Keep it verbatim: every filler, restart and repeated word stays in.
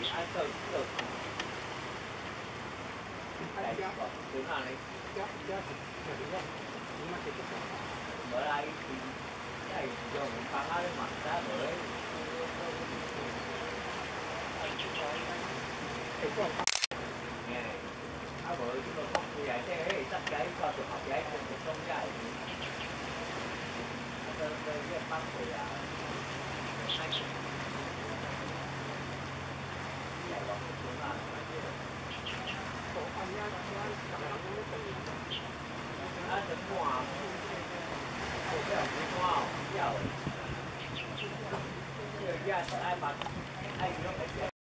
Anh tự tự Đây, đứng nào này bữa đây thì cái này do mình pha cái mặt đá bữa ấy nghe này áo bữa chúng tôi không như vậy thế sắp giấy qua trường học giấy không được không giấy tôi tôi với bác thì à hai vậy còn chúng là à tính hòa một cái đồng tiền hoa giờ giờ ra ai mà ai nó phải chơi